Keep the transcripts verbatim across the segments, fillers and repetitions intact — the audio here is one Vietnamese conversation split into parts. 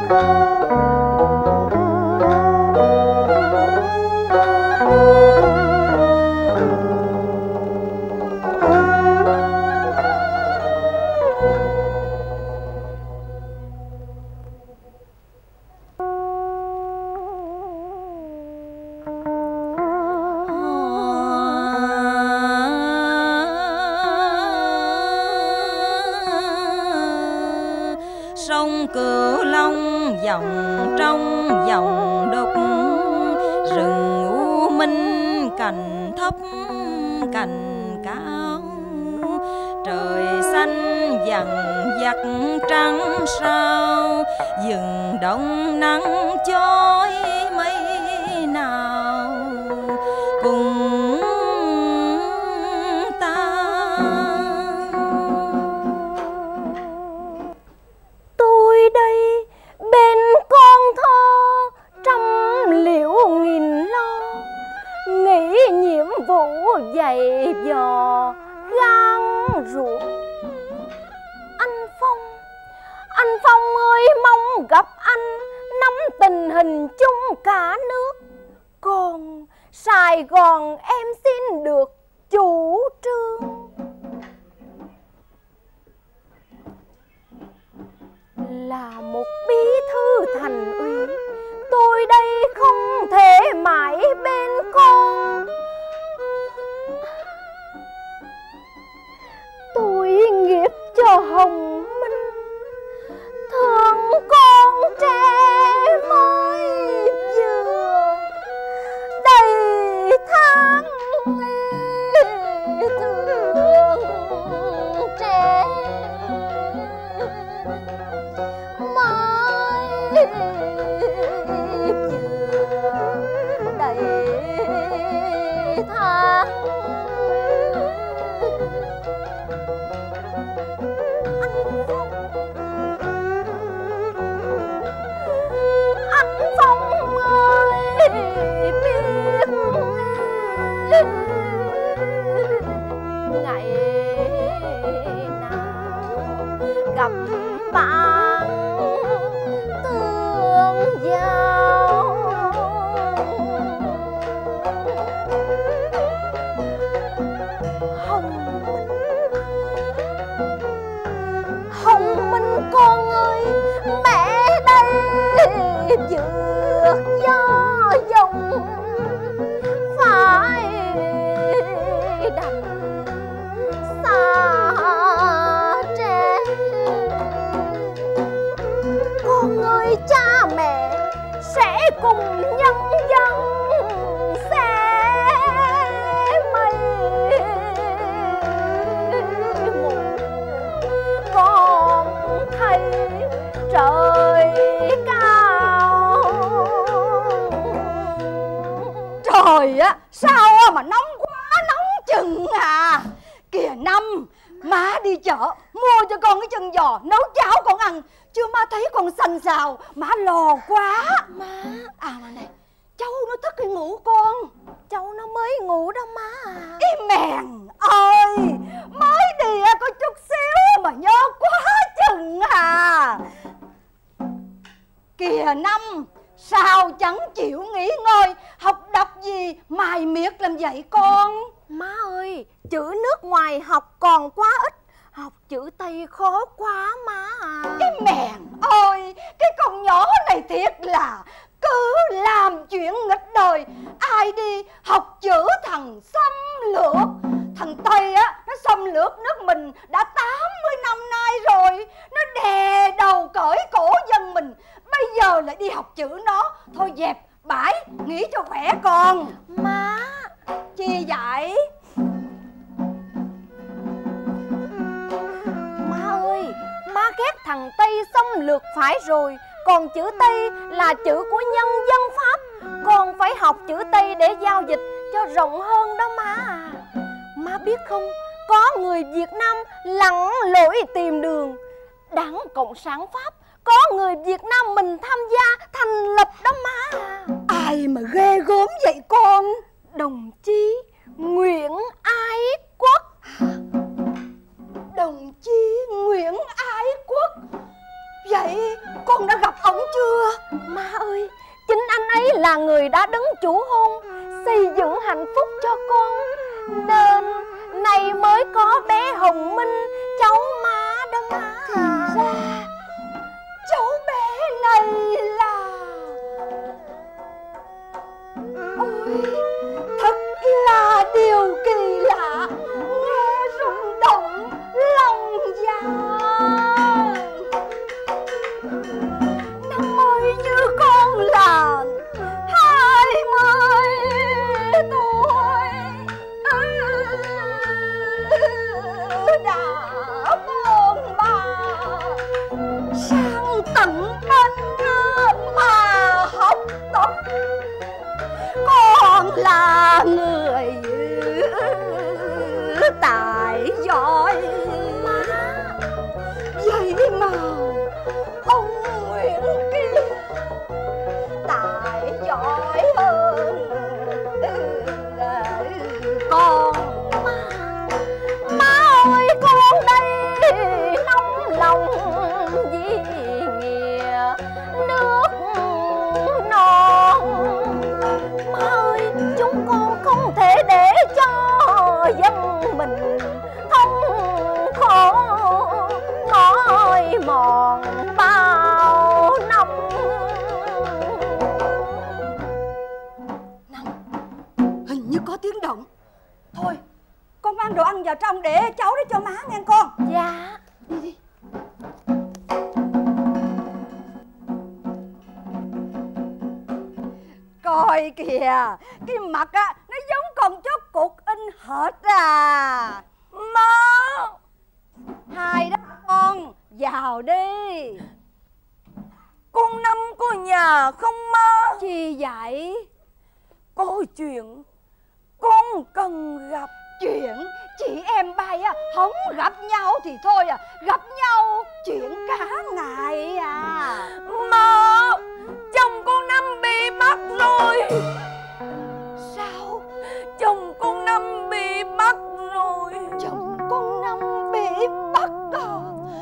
Sông Cửu Long dòng trong dòng đục, rừng u minh cành thấp cành cao, trời xanh dằn vặt trắng sao, rừng đông nắng chói mây nào cùng ta. Tôi đây bên con thơ trăm liễu nghìn lo, nghĩ nhiệm vụ dày dò gan ruột. Anh Phong, anh Phong ơi, mong gặp anh nắm tình hình chung cả nước. Còn Sài Gòn em xin được chủ trương là một bí thư thành ủy. Tôi đây không thể mãi bên con. Tôi nghiệp cho Hồng Minh, thương con trẻ mới vừa đầy tháng thương trẻ mới vừa đầy tháng. Anh Phong ơi, biết ngày nào gặp bạn tương giao. Hồng Minh, Hồng Minh con ơi, mẹ đây vượt gió dòng phải đành xa trẻ. Con ơi, cha mẹ sẽ cùng nhân dân sẽ mây mù. Con thấy trời cao. Trời á, sao mà nóng quá nóng chừng à. Kìa Năm, má đi chợ mua cho con cái chân giò nấu cháo con ăn. Chưa má thấy con xanh xào, má lo quá. Má, À mà này, cháu nó thức đi ngủ con. cháu nó mới ngủ đó má à. Ý mèn ơi, mới đi có chút xíu mà nhớ quá chừng à. Kìa Năm, sao chẳng chịu nghỉ ngơi, học đọc gì mài miệt làm vậy con? Má ơi, chữ nước ngoài học còn quá ít, học chữ Tây khó quá má à. Cái mèn ơi, cái con nhỏ này thiệt là cứ làm chuyện nghịch đời. Ai đi học chữ thằng xâm lược. Thằng Tây á, nó xâm lược nước mình đã tám mươi năm nay rồi. Nó đè đầu cởi cổ dân mình, bây giờ lại đi học chữ nó. Thôi dẹp bãi, nghỉ cho khỏe con. Má, Chi vậy? má ơi, má ghét thằng Tây xâm lược phải rồi. Còn chữ Tây là chữ của nhân dân Pháp, con phải học chữ Tây để giao dịch cho rộng hơn đó má à. Má biết không, có người Việt Nam lặn lội tìm đường. Đảng Cộng sản Pháp có người Việt Nam mình tham gia thành lập đó má à. Ai mà ghê gớm vậy con? Đồng chí Nguyễn Ái Quốc. Đồng chí Nguyễn Ái Quốc. Vậy con đã gặp ông chưa? ơi, chính anh ấy là người đã đứng chủ hôn, xây dựng hạnh phúc cho con, nên nay mới có bé Hồng Minh, cháu má đó má. Thì ra cháu bé này là... Ôi, thật là điều kỳ lạ, nghe rung động lòng dạ. Năm mới như con là hai mươi tuổi, đã buồn bà sang tận bên mà học tập. Con là người tài giỏi má, vậy mà ông Nguyễn kia tài giỏi hơn con. Má, má ơi, con đây nóng lòng vì nghĩa nước non. Má ơi, chúng con không thể để cho dân mình thống khổ mỏi mòn bao năm. Năm, hình như có tiếng động. Thôi, con mang đồ ăn vào trong để cháu đó cho má nghe con. Dạ. Đi đi. Coi kìa, cái mặt á nó giống con chó cụt in hệt à. Má, hai đó con vào đi. Con Năm có nhà không má? Chi vậy? Có chuyện con cần gặp. Chuyện chị em bay á không gặp nhau thì thôi à, gặp nhau chuyện cả ngày à. Má, chồng con Năm bị bắt rồi. Sao? Chồng con Năm bị bắt rồi. Chồng con Năm bị bắt à?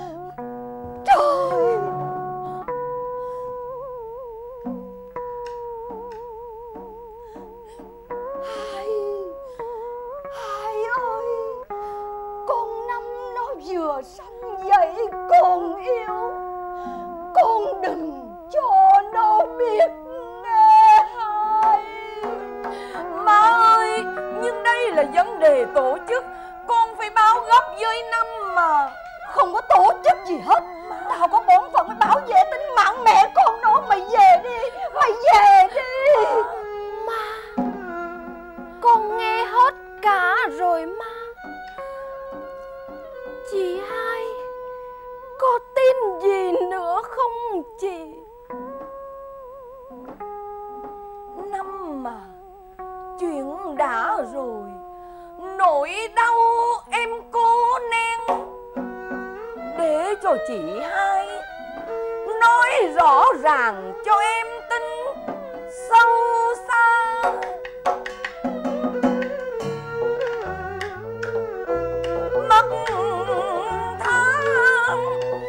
Trời! Hai, hai ơi, con Năm nó vừa sanh vậy còn yêu, con đừng cho nó biết nghe hai. Má ơi, nhưng đây là vấn đề tổ chức, con phải báo gấp với Năm mà. Không có tổ chức gì hết, tao có bổn phận phải bảo vệ tính mạng mẹ con nó. Mày về đi, mày về đi. Má, con nghe hết cả rồi má. Chị hai có tin gì nữa không chị? Năm mà, chuyện đã rồi, nỗi đau em cố nén để cho chị hai nói rõ ràng cho em tin sâu xa. Mất tháng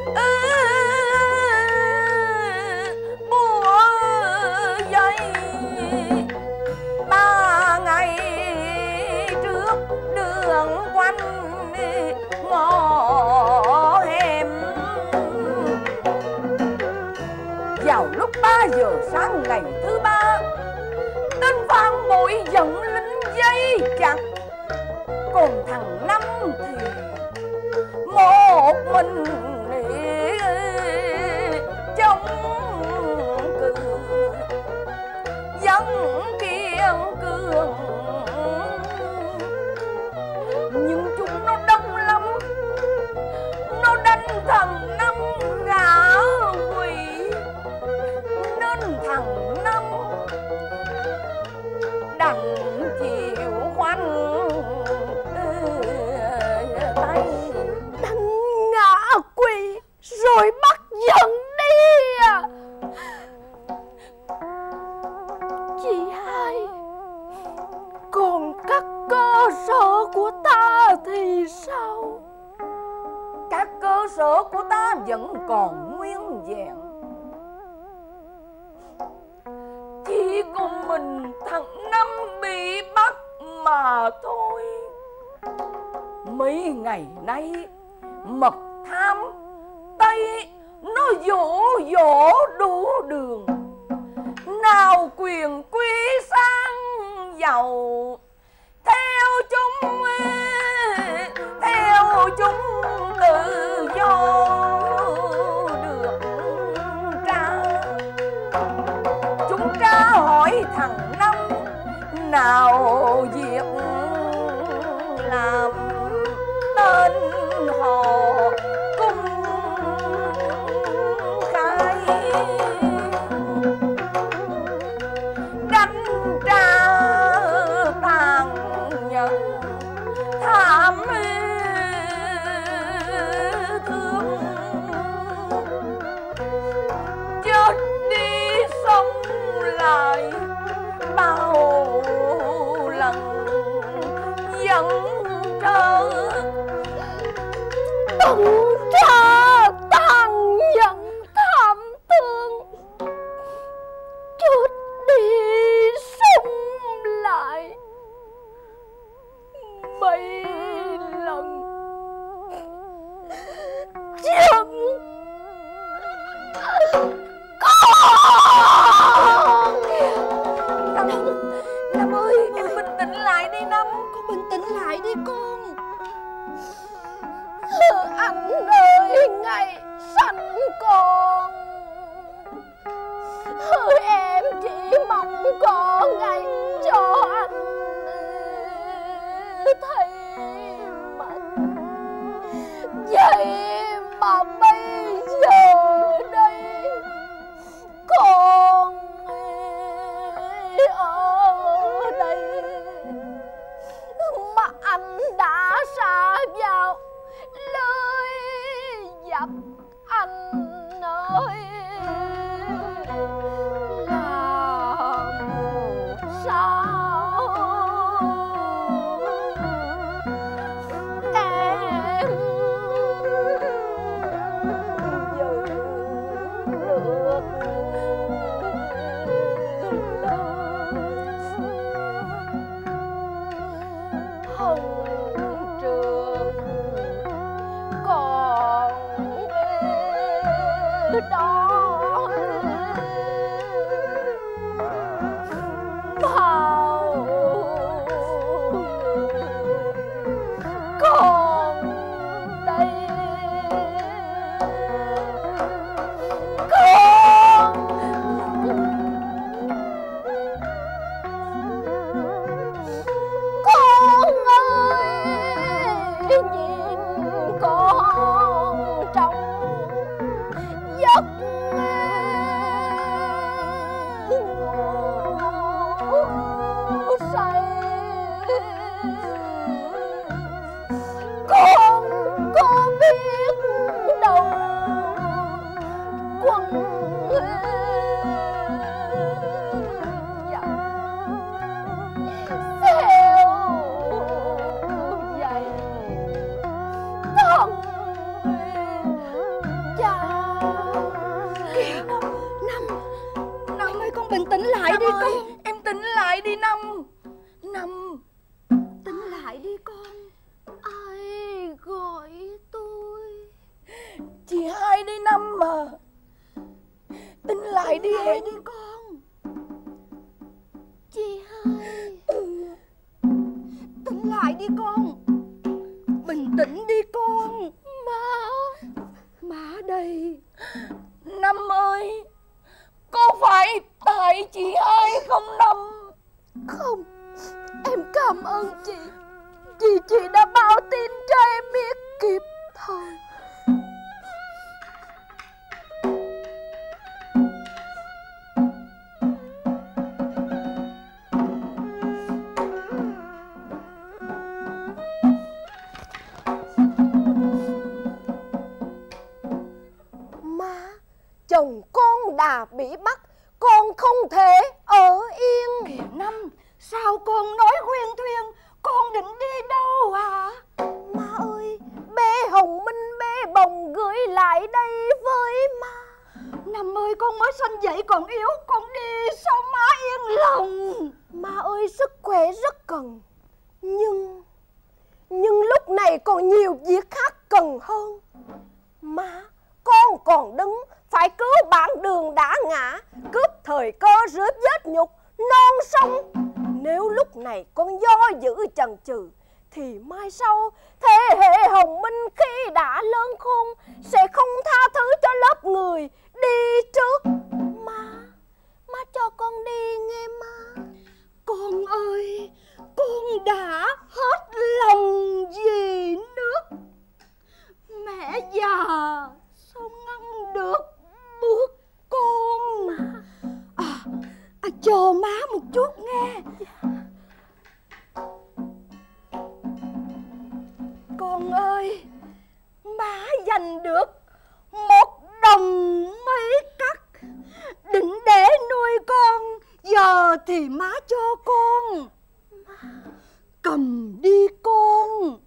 bùa dây ba ngày trước đường quanh ngõ hẻm. Vào lúc ba giờ sáng ngày thứ ba, tên Phan Bội giận lính dây chặt, còn thằng Năm thì một mình trong cự vẫn kiên cường. Nhưng chúng nó đông lắm, nó đánh thằng Năm ngã quỵ, nên thằng Năm đành chịu khoanh tay. Đánh ngã quỵ rồi bắt giận đi à? Chị hai, còn các cơ sở của ta thì sao? Các cơ sở của ta vẫn còn nguyên vẹn. mình thằng Năm bị bắt mà thôi. Mấy ngày nay mật thám Tây nó dỗ dỗ đủ đường, nào quyền quý sang giàu theo chúng theo chúng tự do được tra. Chúng tra hỏi thằng Năm nào việc làm, tên họ cung khai. Đánh tra tàn nhẫn thảm thương, chết đi sống lại bao lần vẫn trơ. Tuần tra tàn nhẫn thảm thương, chết đi sống lại mấy lần chân con. Năm, Năm ơi, em bình tĩnh lại đi Năm. Con bình tĩnh lại đi con. Anh ơi, ngày sanh con, em chỉ mong có ngày cho anh thấy mặt. Vậy mà bây giờ đây con ở đây mà anh đã sa vào lưới dập. Anh ơi, làm sao em giữ được hồng trường còn đó bao còn đây con. Con ơi, nhìn con trong giấc ngủ say. Con có biết đâu quân dặn theo dạy thân cha. Năm, Năm, Năm ơi, con bình tĩnh lại Năm đi ơi, con. em tỉnh lại đi Năm. Năm, Tỉnh lại đi con. Ai gọi tôi? chị hai đi Năm mà. Tỉnh lại đi Lại em. đi con. Chị hai. Tỉnh lại đi con. Bình tĩnh đi con. Má. Má đây. Năm ơi, có phải tại chị hai không Năm? Không, em cảm ơn chị, vì chị đã báo tin cho em biết kịp thời. Má, chồng con đã bị bắt, con không thể ở yên. Kìa Năm, sao con nói khuyên thuyên, con định đi đâu hả? Má ơi, bé Hồng Minh bé Bồng gửi lại đây với má. Năm ơi, con mới sanh dậy còn yếu, con đi sao má yên lòng. Má ơi, sức khỏe rất cần, Nhưng Nhưng lúc này còn nhiều việc khác cần hơn. Má, con còn đứng phải cứu bạn Đường đã ngã, cướp thời cơ rửa vết nhục non sông. Nếu lúc này con do dự chần chừ thì mai sau thế hệ Hồng Minh khi đã lớn khôn sẽ không tha thứ cho lớp người đi trước. Má, má cho con đi nghe má. Con ơi, con đã hết lòng vì nước. Mẹ già sao ngăn được bước con. À, à, chờ má một chút nghe. Con ơi, má giành được một đồng mấy cắt, định để nuôi con. Giờ thì má cho con. Cầm đi con.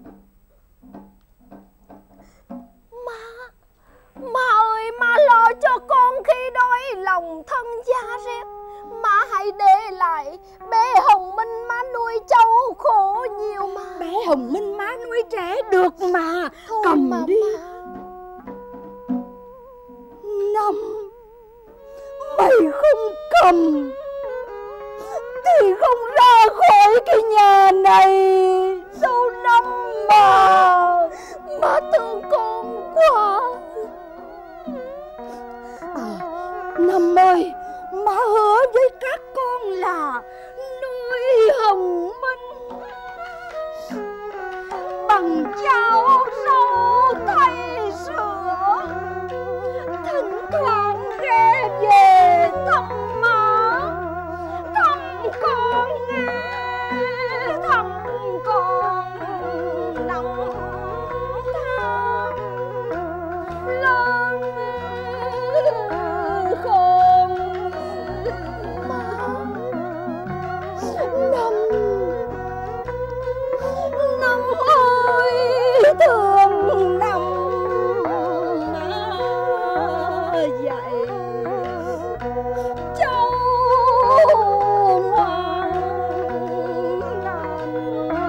Má, má ơi, má lo cho con khi đói lòng thân da rét. Má hãy để lại bé Hồng Minh má nuôi cháu khổ nhiều mà. Bé Hồng Minh má nuôi trẻ được mà. Thôi Cầm mà đi. má. Năm mày không cầm thì không ra khỏi cái nhà này đâu Năm mà. Má thương con quá. À, Năm ơi, má hứa với các con là nuôi Hồng Minh bằng cháo rau thay sữa, thỉnh thoảng ghé về thăm má, thăm con nghe, thăm con năm tháng lớn khôn. Năm Năm ơi, thương Năm dạy cháu ngoan làm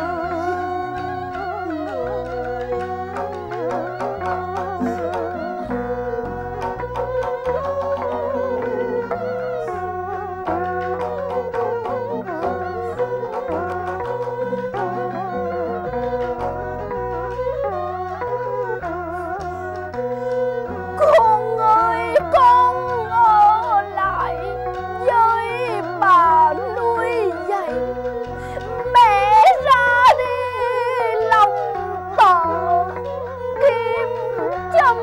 Con ơi, con ở lại với bà nuôi dạy. Mẹ ra đi lòng tờ kim châm.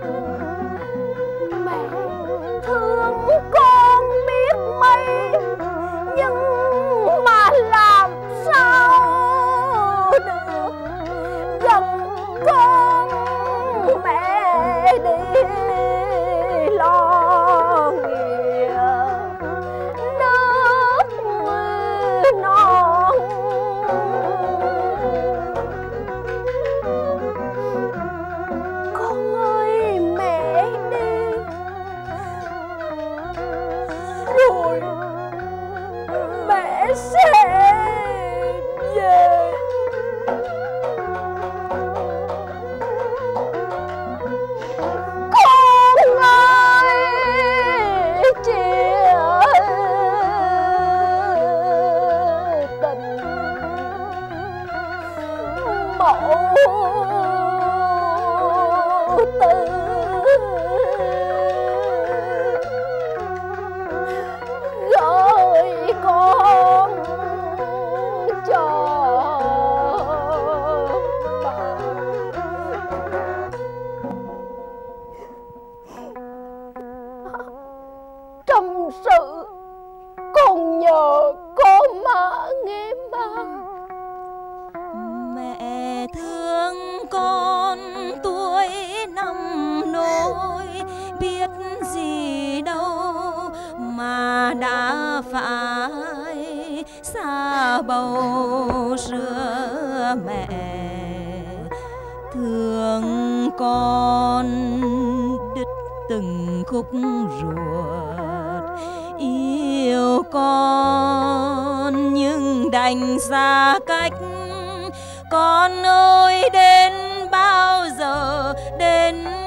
Mẹ thương con biết mấy, nhưng mà làm sao được. Dần con mẹ đi lo nghĩa nước non. Con ơi, mẹ đi rồi mẹ sẽ về. Con ơi, chia tình mẫu tử, gửi con cho bà. Tâm sự con nhờ có má nghe má. Mẹ thương con tuổi năm nôi, biết gì đâu mà đã phải xa bầu sữa mẹ. Thương con đứt từng khúc ruột. Yêu con nhưng đành xa cách, con ơi đến bao giờ, đến